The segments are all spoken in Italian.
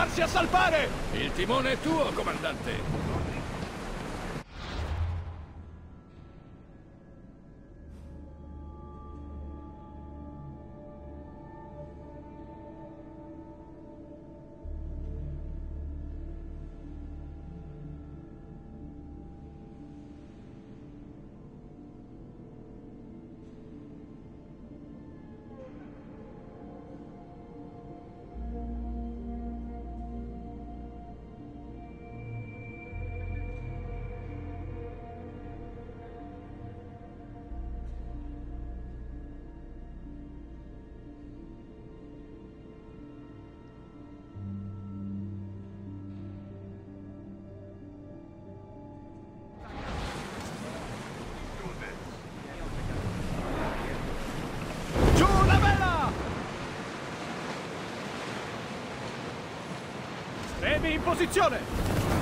Prepararsi a salpare! Il timone è tuo, comandante. Remi in posizione!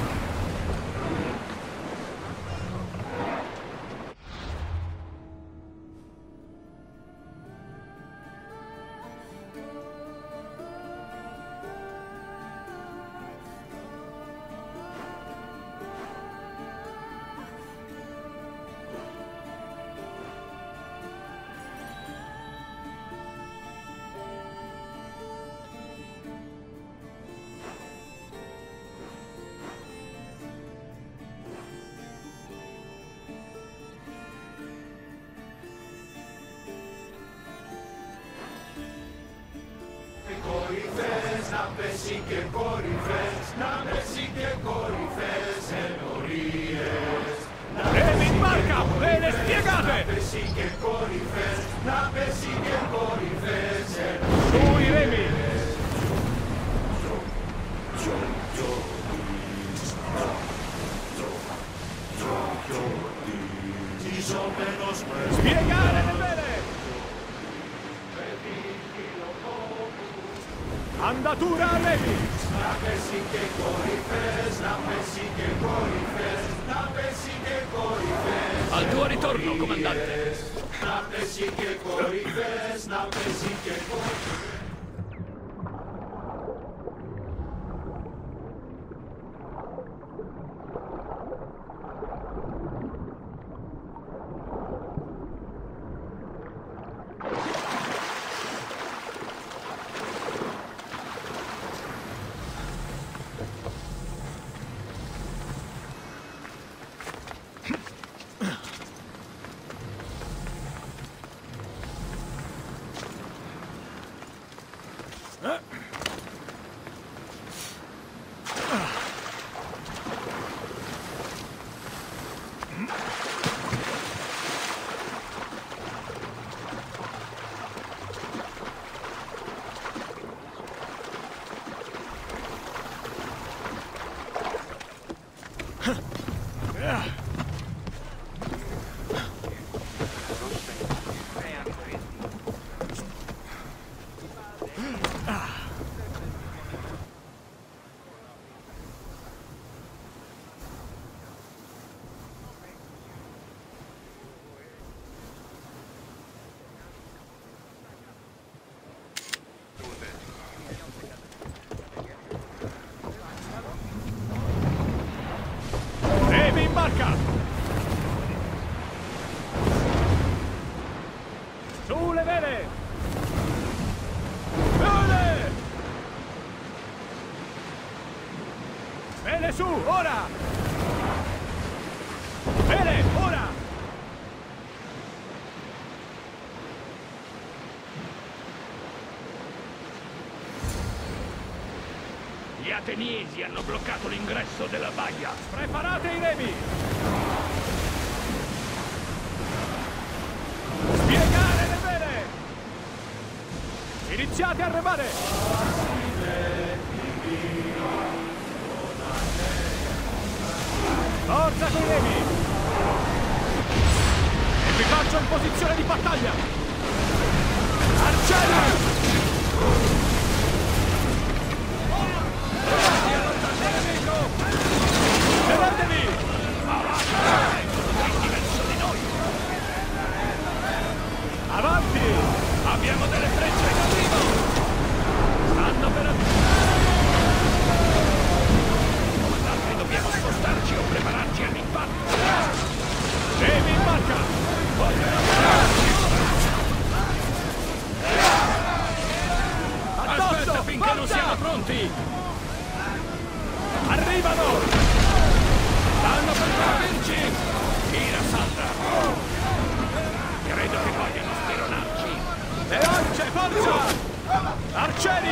Napesique corifes, napesique corifes, enories. Remi in barca! Bene spiegate! Napesique corifes, napesique corifes, Su i remi! Spiegare le vele! Andatura a remi! napesique corifes, napesique corifes, napesique corifes. Al tuo ritorno, comandante. Napesique corifes, napesique corifes. Remi in barca! Su le vele! Vele! Vele su, ora! Vele, ora! Gli ateniesi hanno bloccato l'ingresso della baia. Preparate i remi! Spiegare le vele! Iniziate a remare! Forza coi remi! Equipaggio in posizione di battaglia! Arcieri! Tenetevi! Verso di noi. Avanti! Abbiamo delle frecce in arrivo. Stanno per... pronti! Arrivano! Stanno per colpirci! Tira, salta! Credo che vogliano speronarci! Le ance, forza! Arcieri!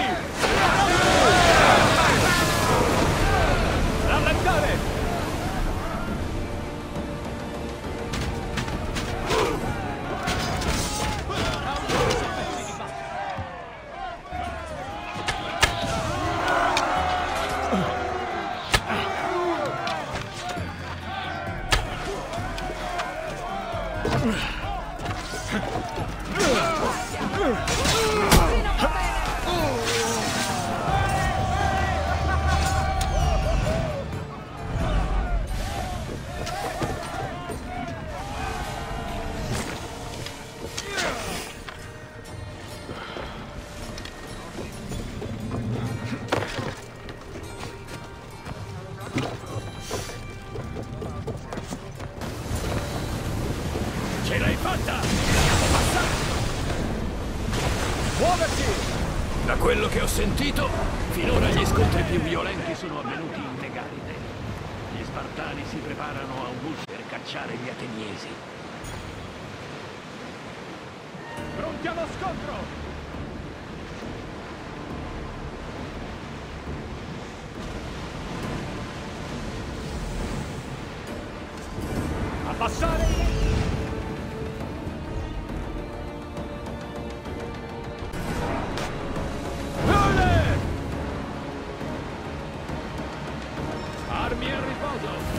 Rallentare! Ce l'hai fatta! Dobbiamo passare! Muoversi! Da quello che ho sentito, finora gli scontri più violenti sono avvenuti in Megaride. Gli Spartani si preparano a un bus per cacciare gli Ateniesi. Pronti allo scontro! Abbassare! Armi a riposo!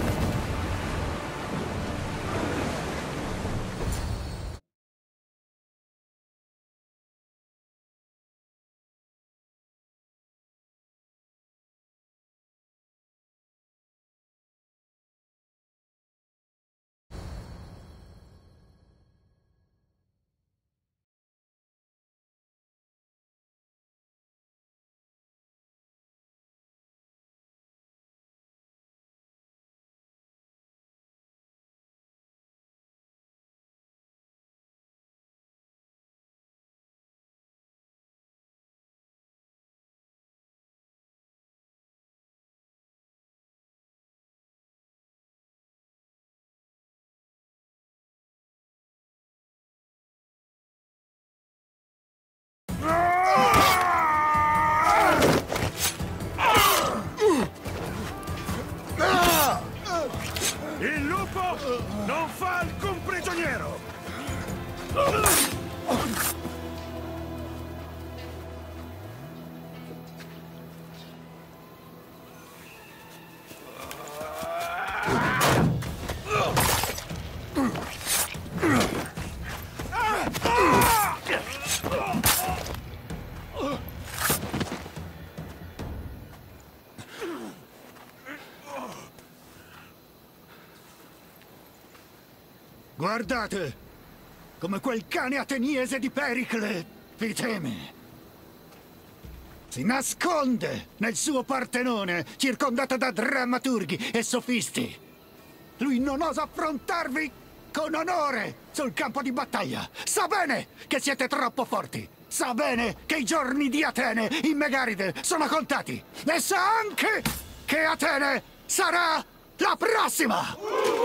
Il lupo non fa alcun prigioniero! Guardate! Come quel cane ateniese di Pericle vi teme! Si nasconde nel suo Partenone, circondato da drammaturghi e sofisti! Lui non osa affrontarvi con onore sul campo di battaglia! Sa bene che siete troppo forti! Sa bene che i giorni di Atene in Megaride sono contati! E sa anche che Atene sarà la prossima!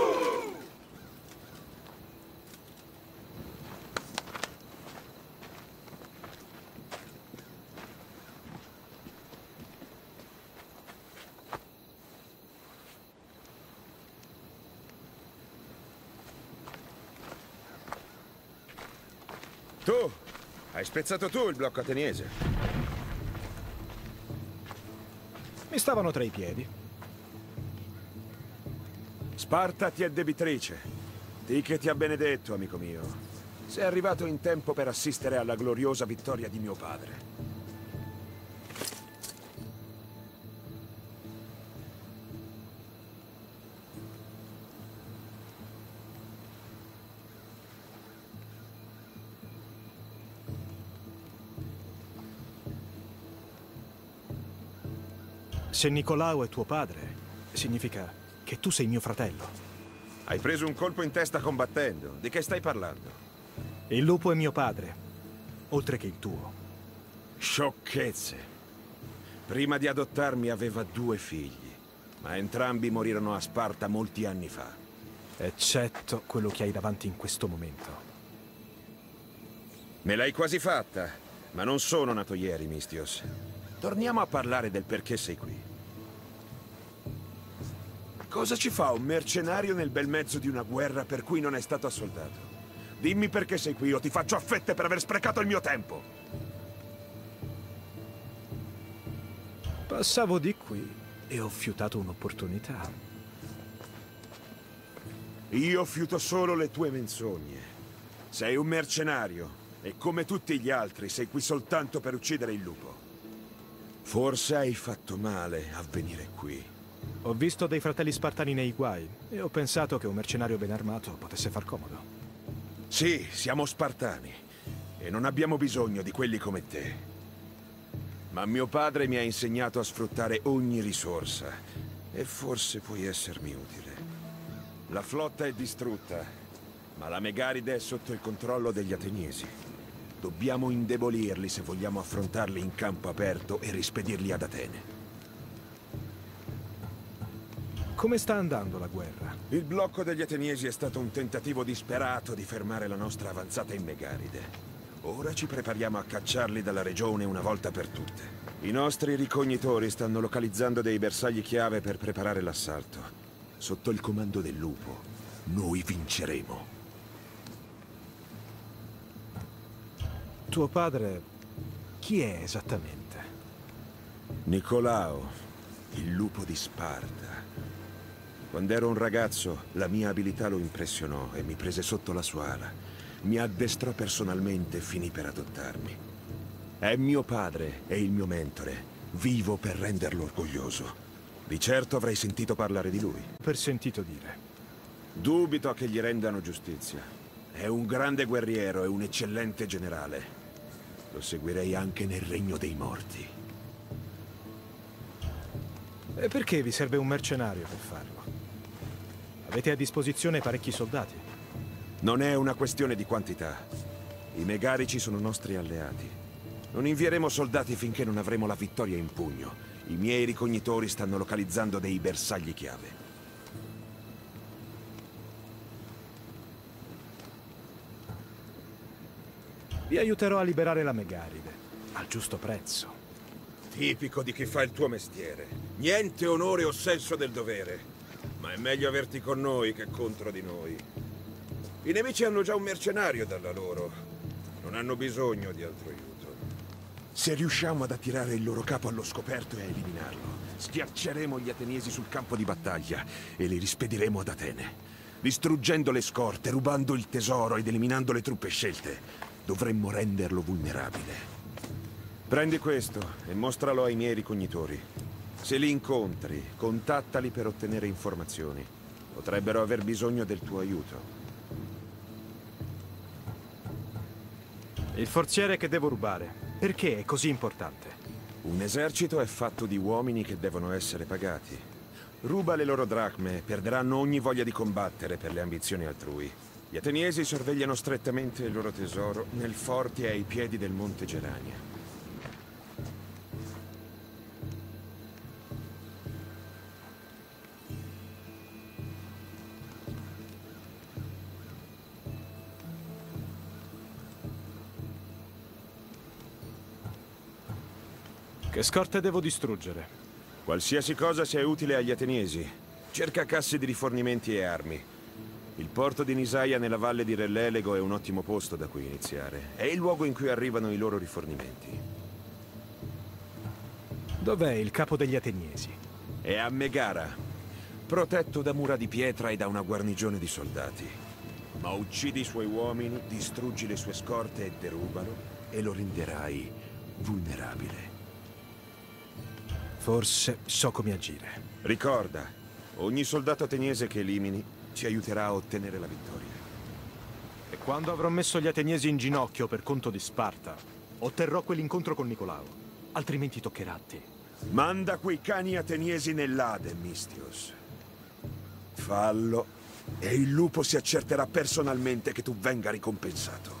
Tu! Hai spezzato tu il blocco ateniese. Mi stavano tra i piedi. Sparta ti è debitrice. Di che ti ha benedetto, amico mio. Sei arrivato in tempo per assistere alla gloriosa vittoria di mio padre. Se Nicolao è tuo padre, significa che tu sei mio fratello. Hai preso un colpo in testa combattendo. Di che stai parlando? Il lupo è mio padre, oltre che il tuo. Sciocchezze. Prima di adottarmi aveva 2 figli, ma entrambi morirono a Sparta molti anni fa. Eccetto quello che hai davanti in questo momento. Me l'hai quasi fatta, ma non sono nato ieri, Mistios. Torniamo a parlare del perché sei qui. Cosa ci fa un mercenario nel bel mezzo di una guerra per cui non è stato assoldato? Dimmi perché sei qui o ti faccio a fette per aver sprecato il mio tempo. Passavo di qui e ho fiutato un'opportunità. Io fiuto solo le tue menzogne. Sei un mercenario e come tutti gli altri sei qui soltanto per uccidere il lupo. Forse hai fatto male a venire qui. Ho visto dei fratelli spartani nei guai e ho pensato che un mercenario ben armato potesse far comodo. Sì, siamo spartani e non abbiamo bisogno di quelli come te. Ma mio padre mi ha insegnato a sfruttare ogni risorsa e forse puoi essermi utile. La flotta è distrutta, ma la Megaride è sotto il controllo degli Ateniesi. Dobbiamo indebolirli se vogliamo affrontarli in campo aperto e rispedirli ad Atene. Come sta andando la guerra? Il blocco degli Ateniesi è stato un tentativo disperato di fermare la nostra avanzata in Megaride. Ora ci prepariamo a cacciarli dalla regione una volta per tutte. I nostri ricognitori stanno localizzando dei bersagli chiave per preparare l'assalto. Sotto il comando del lupo, noi vinceremo. Tuo padre, chi è esattamente? Nicolao, il lupo di Sparta. Quando ero un ragazzo, la mia abilità lo impressionò e mi prese sotto la sua ala. Mi addestrò personalmente e finì per adottarmi. È mio padre e il mio mentore. Vivo per renderlo orgoglioso. Di certo avrei sentito parlare di lui. Per sentito dire. Dubito che gli rendano giustizia. È un grande guerriero e un eccellente generale. Lo seguirei anche nel regno dei morti. E perché vi serve un mercenario per farlo? Avete a disposizione parecchi soldati. Non è una questione di quantità. I Megarici sono nostri alleati. Non invieremo soldati finché non avremo la vittoria in pugno. I miei ricognitori stanno localizzando dei bersagli chiave. Vi aiuterò a liberare la Megaride, al giusto prezzo. Tipico di chi fa il tuo mestiere. Niente onore o senso del dovere. Ma è meglio averti con noi che contro di noi. I nemici hanno già un mercenario dalla loro. Non hanno bisogno di altro aiuto. Se riusciamo ad attirare il loro capo allo scoperto e a eliminarlo, schiacceremo gli ateniesi sul campo di battaglia e li rispediremo ad Atene. Distruggendo le scorte, rubando il tesoro ed eliminando le truppe scelte, dovremmo renderlo vulnerabile. Prendi questo e mostralo ai miei ricognitori. Se li incontri, contattali per ottenere informazioni. Potrebbero aver bisogno del tuo aiuto. Il forziere che devo rubare, perché è così importante? Un esercito è fatto di uomini che devono essere pagati. Ruba le loro dracme, perderanno ogni voglia di combattere per le ambizioni altrui. Gli ateniesi sorvegliano strettamente il loro tesoro nel forte ai piedi del monte Gerania. Che scorte devo distruggere? Qualsiasi cosa sia utile agli ateniesi. Cerca casse di rifornimenti e armi. Il porto di Nisaia nella valle di Re Lelego è un ottimo posto da cui iniziare. È il luogo in cui arrivano i loro rifornimenti. Dov'è il capo degli Ateniesi? È a Megara, protetto da mura di pietra e da una guarnigione di soldati. Ma uccidi i suoi uomini, distruggi le sue scorte e derubalo, e lo renderai vulnerabile. Forse so come agire. Ricorda, ogni soldato ateniese che elimini ci aiuterà a ottenere la vittoria. E quando avrò messo gli Ateniesi in ginocchio per conto di Sparta, otterrò quell'incontro con Nicolao. Altrimenti toccherà a te. Manda quei cani ateniesi nell'Ade, Mistios. Fallo, e il lupo si accerterà personalmente che tu venga ricompensato.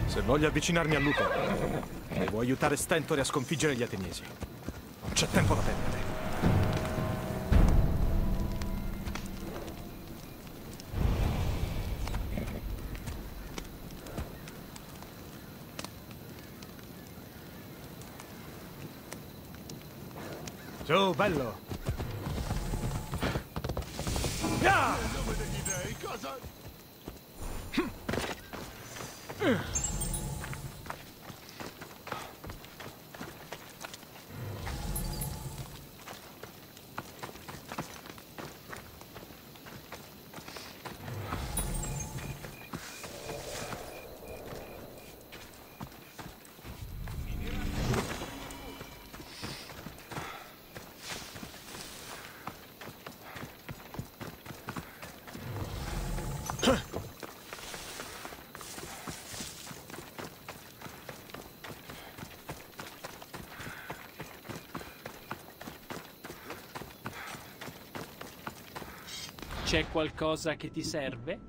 Se voglio avvicinarmi a Lupo, devo aiutare Stentore a sconfiggere gli Ateniesi. Non c'è tempo da perdere. Su, bello! Ah! C'è qualcosa che ti serve?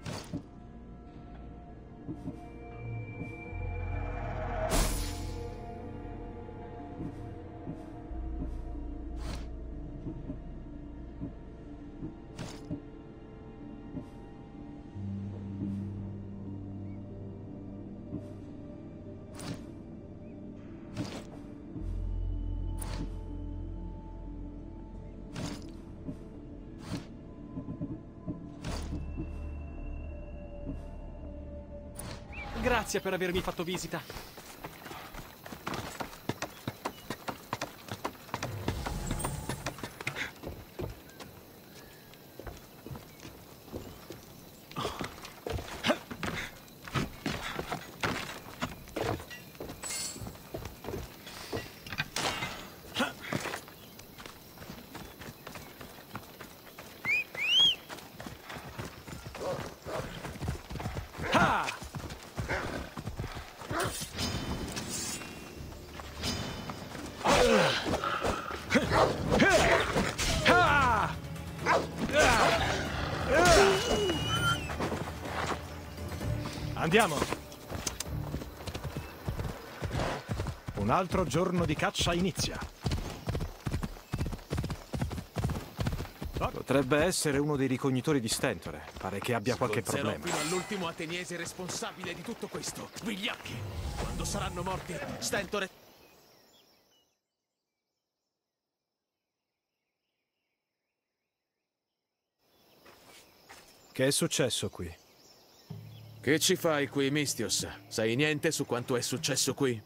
Grazie per avermi fatto visita. Andiamo! Un altro giorno di caccia inizia. Potrebbe essere uno dei ricognitori di Stentore. Pare che abbia qualche problema. Fino all'ultimo ateniese responsabile di tutto questo, vigliacchi! Quando saranno morti, Stentore... Che è successo qui? Che ci fai qui, Mistios? Sai niente su quanto è successo qui?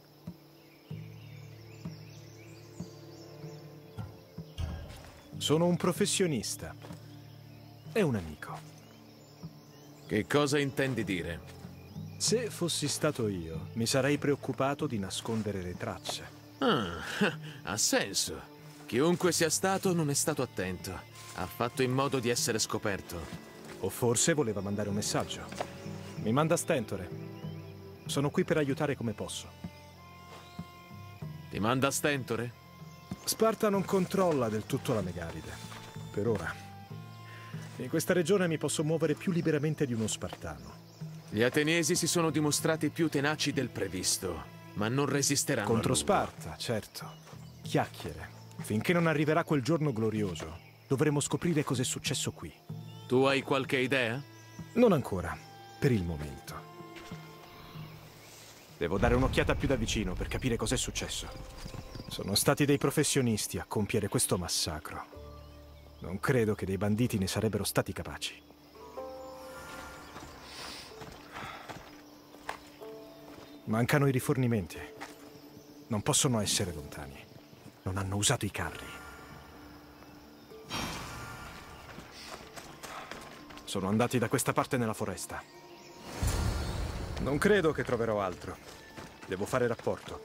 Sono un professionista. E un amico. Che cosa intendi dire? Se fossi stato io, mi sarei preoccupato di nascondere le tracce. Ah, ha senso. Chiunque sia stato non è stato attento. Ha fatto in modo di essere scoperto. O forse voleva mandare un messaggio. Mi manda Stentore. Sono qui per aiutare come posso. Ti manda Stentore? Sparta non controlla del tutto la Megaride. Per ora. In questa regione mi posso muovere più liberamente di uno spartano. Gli ateniesi si sono dimostrati più tenaci del previsto, ma non resisteranno Contro a lungo. Sparta, certo. Chiacchiere. Finché non arriverà quel giorno glorioso, dovremo scoprire cos'è successo qui. Tu hai qualche idea? Non ancora. Per il momento. Devo dare un'occhiata più da vicino per capire cos'è successo. Sono stati dei professionisti a compiere questo massacro. Non credo che dei banditi ne sarebbero stati capaci. Mancano i rifornimenti. Non possono essere lontani. Non hanno usato i carri. Sono andati da questa parte nella foresta. Non credo che troverò altro. Devo fare rapporto.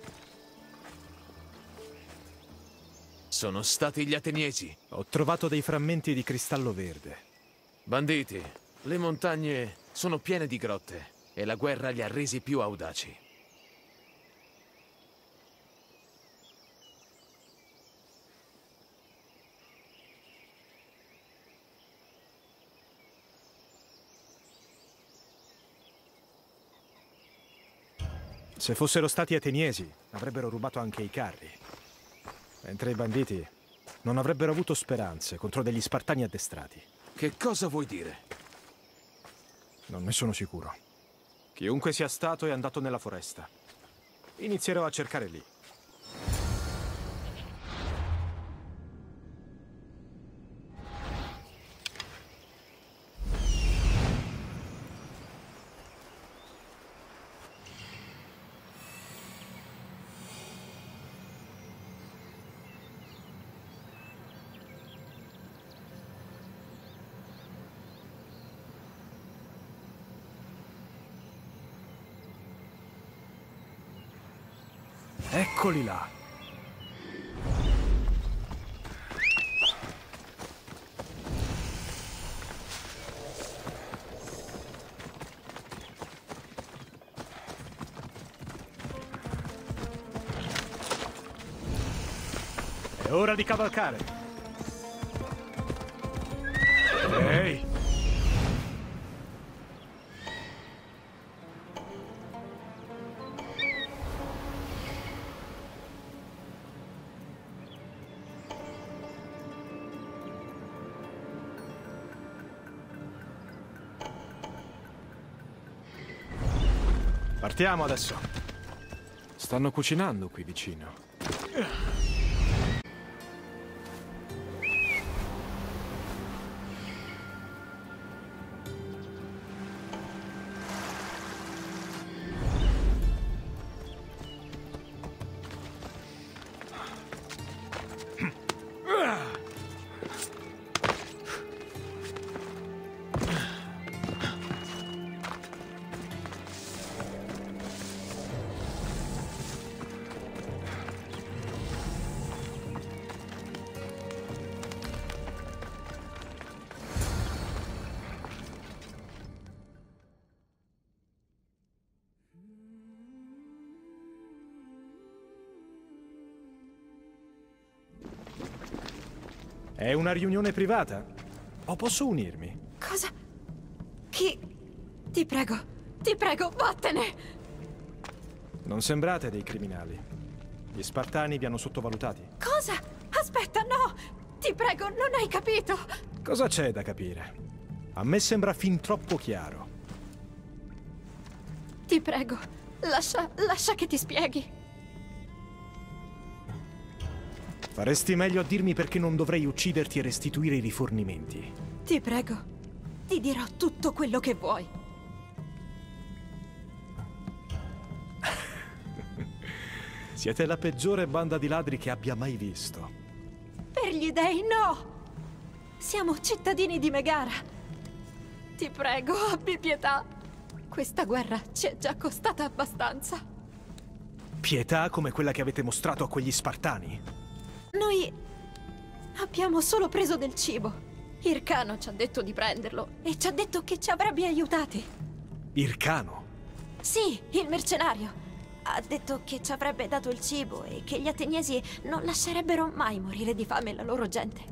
Sono stati gli ateniesi. Ho trovato dei frammenti di cristallo verde. Banditi, le montagne sono piene di grotte e la guerra li ha resi più audaci. Se fossero stati ateniesi, avrebbero rubato anche i carri. Mentre i banditi non avrebbero avuto speranze contro degli spartani addestrati. Che cosa vuoi dire? Non ne sono sicuro. Chiunque sia stato è andato nella foresta. Inizierò a cercare lì. Eccoli là. È ora di cavalcare. Ehi! Partiamo adesso. Stanno cucinando qui vicino. È una riunione privata? O posso unirmi? Cosa? Chi? Ti prego, vattene! Non sembrate dei criminali. Gli Spartani vi hanno sottovalutati. Cosa? Aspetta, no! Ti prego, non hai capito! Cosa c'è da capire? A me sembra fin troppo chiaro. Ti prego, lascia che ti spieghi. Faresti meglio a dirmi perché non dovrei ucciderti e restituire i rifornimenti. Ti prego, ti dirò tutto quello che vuoi. Siete la peggiore banda di ladri che abbia mai visto. Per gli dei, no! Siamo cittadini di Megara. Ti prego, abbi pietà. Questa guerra ci è già costata abbastanza. Pietà come quella che avete mostrato a quegli Spartani? Noi abbiamo solo preso del cibo. Ircano ci ha detto di prenderlo e ci ha detto che ci avrebbe aiutati. Ircano? Sì, il mercenario. Ha detto che ci avrebbe dato il cibo e che gli ateniesi non lascerebbero mai morire di fame la loro gente.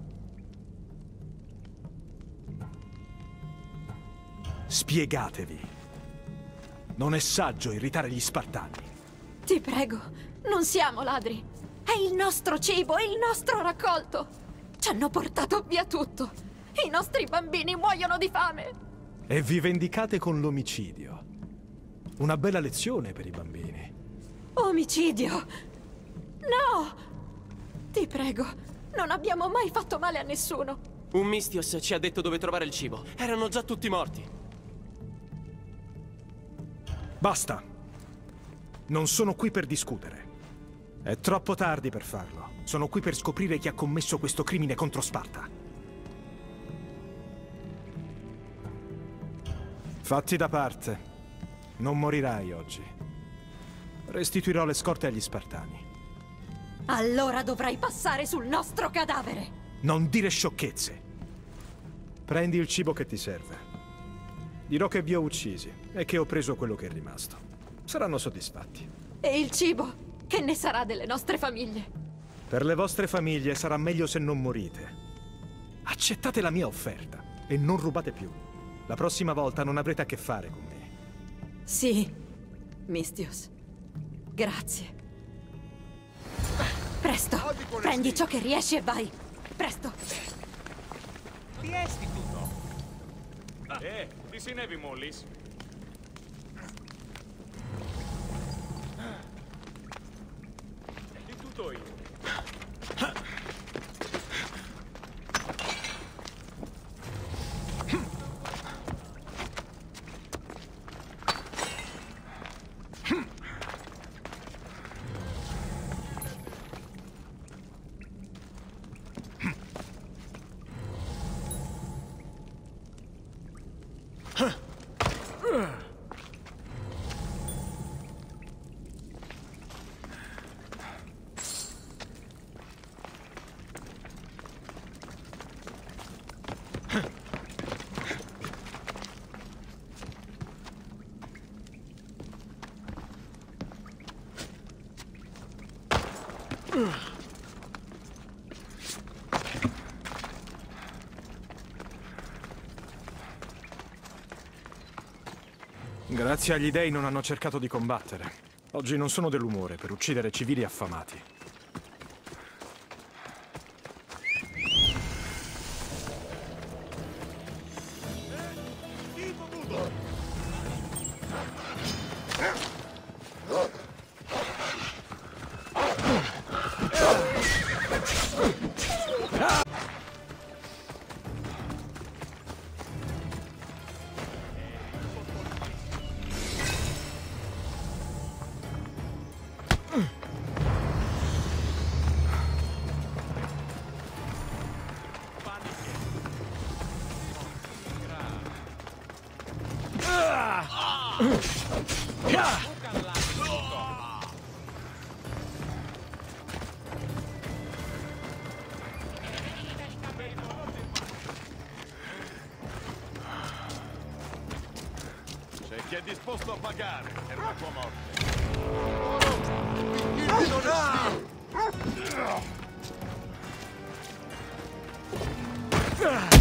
Spiegatevi. Non è saggio irritare gli Spartani. Ti prego, non siamo ladri. È il nostro cibo, il nostro raccolto. Ci hanno portato via tutto. I nostri bambini muoiono di fame. E vi vendicate con l'omicidio. Una bella lezione per i bambini. Omicidio? No! Ti prego, non abbiamo mai fatto male a nessuno. Un Mistios ci ha detto dove trovare il cibo. Erano già tutti morti. Basta. Non sono qui per discutere. È troppo tardi per farlo. Sono qui per scoprire chi ha commesso questo crimine contro Sparta. Fatti da parte. Non morirai oggi. Restituirò le scorte agli Spartani. Allora dovrai passare sul nostro cadavere. Non dire sciocchezze. Prendi il cibo che ti serve. Dirò che vi ho uccisi e che ho preso quello che è rimasto. Saranno soddisfatti. E il cibo? Che ne sarà delle nostre famiglie? Per le vostre famiglie sarà meglio se non morite. Accettate la mia offerta e non rubate più. La prossima volta non avrete a che fare con me. Sì, Mistios. Grazie. Presto, prendi ciò che riesci e vai. Presto. Riesti tutto. Ti si nevi mollis? Di tutto io. Grazie agli dei non hanno cercato di combattere. Oggi non sono dell'umore per uccidere civili affamati. C'è chi è disposto a pagare per la tua morte.